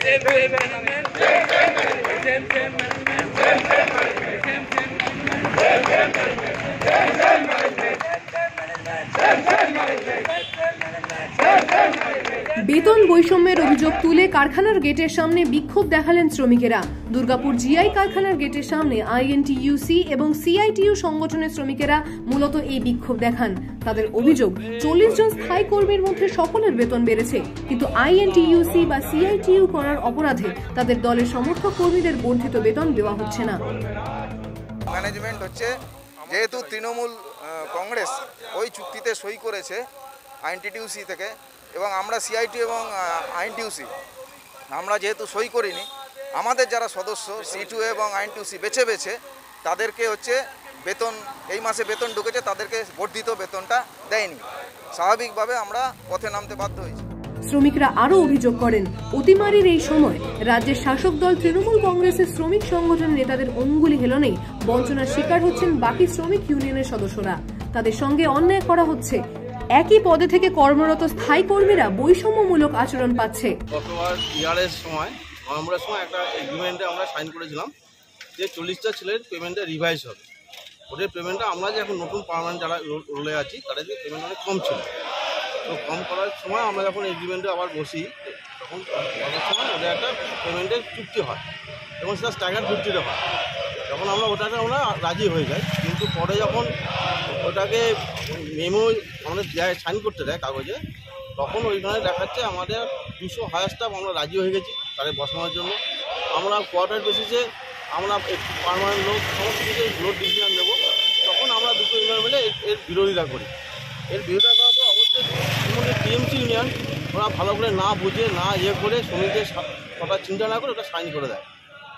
বেতন বৈষম্যের অভিযোগ তুলে কারখানার গেটের সামনে বিক্ষোভ দেখালেন শ্রমিকেরা। দুর্গাপুর জিআই কারখানার গেটের সামনে আইএনটিইউসি এবং সিআইটিইউ সংগঠনের শ্রমিকেরা মূলত এই বিক্ষোভ দেখান। তাদের অভিযোগ, 40 জন স্থায়ী কর্মীর মধ্যে সকলের বেতন বেড়েছে, কিন্তু আইএনটিইউসি বা সিআইটিইউ করার অপরাধে তাদের দলের সমর্থক কর্মীদের বর্ধিত বেতন দেওয়া হচ্ছে না। ম্যানেজমেন্ট হচ্ছে যেহেতু তৃণমূল কংগ্রেস ওই চুক্তিতে সই করেছে আইএনটিইউসি থেকে, এবং আমরা সিআইটি এবং আইএনটিইউসি আমরা যেহেতু সই করিনি, আমাদের যারা সদস্য সি2 এবং আইএনটিইউসি বেছে তাদেরকে হচ্ছে বেতন এই মাসে বেতন ঢুকেছে, তাদেরকে বর্ধিত বেতনটা দেয়নি। স্বাভাবিকভাবে আমরা পথে নামতে বাধ্য হয়েছি। শ্রমিকরা আরও অভিযোগ করেন, অতিমারির এই সময় রাজ্যের শাসক দল তৃণমূল কংগ্রেসের শ্রমিক সংগঠনের নেতাদের অঙ্গুলি হেলনেই বঞ্চনার শিকার হচ্ছেন বাকি শ্রমিক ইউনিয়নের সদস্যরা। তাদের সঙ্গে অন্যায় করা হচ্ছে। একই পদে থেকে কর্মরত স্থায়ী কর্মীরা বৈষম্যমূলক আচরণ পাচ্ছে। গতবার ইয়ারের সময় নভেম্বরের সময় একটা এগ্রিমেন্টে আমরা সাইন করেছিলাম যে 40টা ছেলের পেমেন্টটা রিভাইজ হবে। ওদের পেমেন্টটা আমরা যে এখন নতুন পার্মানেন্ট যারা রোলে আছি তাদের যে পেমেন্ট অনেক কম ছিল, তো কম করার সময় আমরা যখন এগ্রিমেন্টে আবার বসি তখন অনেক সময় ওদের একটা পেমেন্টের চুক্তি হয় এবং সেটা স্ট্যাগার ভিত্তিতে হয়। যখন আমরা ওটাতে আমরা রাজি হয়ে যাই, কিন্তু পরে যখন ওটাকে মেমো আমাদের দেয় সাইন করতে দেয় কাগজে, তখন ওইখানে দেখাচ্ছে আমাদের 200 হায়ার স্টাফ আমরা রাজি হয়ে গেছি তাদের বসানোর জন্য। আমরা কোয়ার্টার বেসিসে আমরা একটু পার্মানেন্ট লোক সমস্ত কিছু লোড ডিসিশন নেবো, তখন আমরা দুটো ইউনিয়ন মিলে এর বিরোধিতা করি। এর বিরোধিতা করার পর অবশ্যই টিএমসি ইউনিয়ন ওরা ভালো করে না বুঝে না করে শ্রমিকদের কথা চিন্তা না করে ওটা সাইন করে দেয়।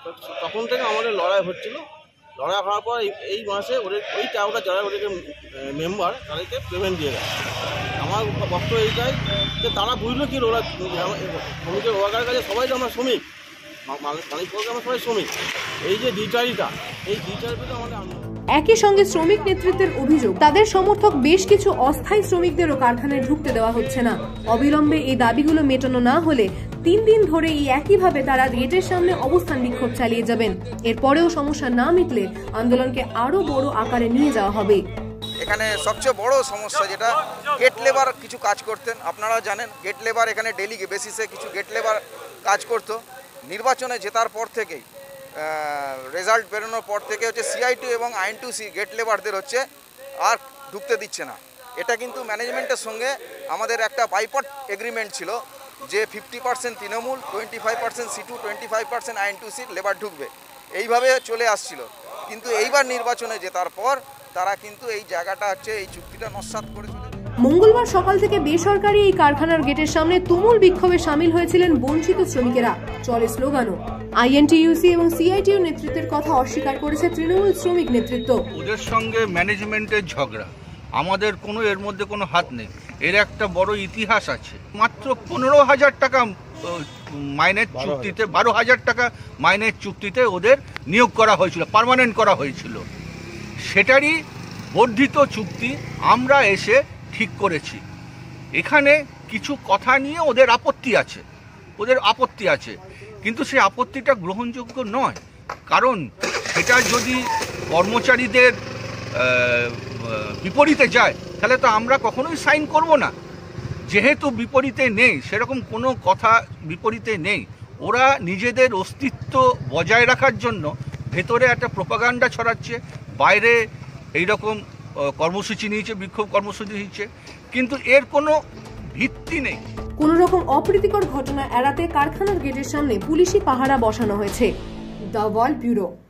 তখন থেকে আমাদের লড়াই হচ্ছিল। লড়াই হওয়ার পর এই মাসে ওদের ওই 13টা যারা ওদেরকে মেম্বার তাদেরকে পেমেন্ট দিয়ে দেয়। আমার বক্তব্য এইটাই যে তারা বুঝলো কি ওরা শ্রমিকের ওয়ার্কারের কাছে সবাই তো আমরা শ্রমিক, মালিক আমরা সবাই শ্রমিক। এই যে দ্বিচারিতা, এই দ্বিচারিতা আমাদের আন্দোলন। একই সঙ্গে শ্রমিক নেতৃত্বের অভিযোগ, তাদের সমর্থক বেশ কিছু অস্থায়ী শ্রমিকদেরও কারখানায় ঢুকতে দেওয়া হচ্ছে না। অবিলম্বে এই দাবিগুলো মেটানো না হলে 3 দিন ধরে এই একইভাবে তারা গেটের সামনে অবস্থান বিক্ষোভ চালিয়ে যাবেন। এরপরেও সমস্যা না মিটলে আন্দোলনকে আরো বড় আকারে নিয়ে যাওয়া হবে। এখানে সবচেয়ে বড় সমস্যা যেটা, গেট লেবার কিছু কাজ করতেন, আপনারা জানেন গেট লেবার এখানে ডেলি বেসিসে কিছু গেট লেবার কাজ করতো। নির্বাচনে জেতার পর থেকেই রেজাল্ট বেরোনোর পর থেকে হচ্ছে সিআইটি এবং আইএনটিইউসি গেট লেবারদের হচ্ছে আর ঢুকতে দিচ্ছে না। এটা কিন্তু ম্যানেজমেন্টের সঙ্গে আমাদের একটা বাইপার্ট এগ্রিমেন্ট ছিল যে 50% তৃণমূল, 25% সি2, 25% আইএনটিইউসির লেবার ঢুকবে, এইভাবে চলে আসছিল। কিন্তু এইবার নির্বাচনে জেতার পর তারা কিন্তু এই জায়গাটা হচ্ছে এই চুক্তিটা নস্যাৎ করে চলে। মঙ্গলবার সকাল থেকে বেসরকারি এই কারখানার গেটের সামনে তুমুল বিক্ষোভে সামিল হয়েছিলেন বঞ্চিত শ্রমিকেরা। চলে স্লোগানও। আইএনটিইউসি এবং সিআইটিইউ নেতৃত্বের কথা অস্বীকার করেছে তৃণমূল শ্রমিক নেতৃত্ব। ওদের সঙ্গে ম্যানেজমেন্টের ঝগড়া, আমাদের কোনো এর মধ্যে কোনো হাত নেই। এর একটা বড় ইতিহাস আছে। মাত্র 15,000 টাকা মাইনের চুক্তিতে, 12,000 টাকা মাইনের চুক্তিতে ওদের নিয়োগ করা হয়েছিল, পার্মানেন্ট করা হয়েছিল। সেটারই বর্ধিত চুক্তি আমরা এসে ঠিক করেছি। এখানে কিছু কথা নিয়ে ওদের আপত্তি আছে, কিন্তু সেই আপত্তিটা গ্রহণযোগ্য নয়। কারণ সেটা যদি কর্মচারীদের বিপরীতে যায় তাহলে তো আমরা কখনোই সাইন করব না। যেহেতু বিপরীতে নেই, সেরকম কোনো কথা বিপরীতে নেই, ওরা নিজেদের অস্তিত্ব বজায় রাখার জন্য ভেতরে একটা প্রোপাগান্ডা ছড়াচ্ছে, বাইরে এইরকম কর্মসূচি নিয়েছে, বিক্ষোভ কর্মসূচি নিয়েছে, কিন্তু এর কোনো ভিত্তি নেই। কোন রকম অপ্রীতিকর ঘটনা এড়াতে কারখানার গেটের সামনে পুলিশি পাহারা বসানো হয়েছে। The world bureau.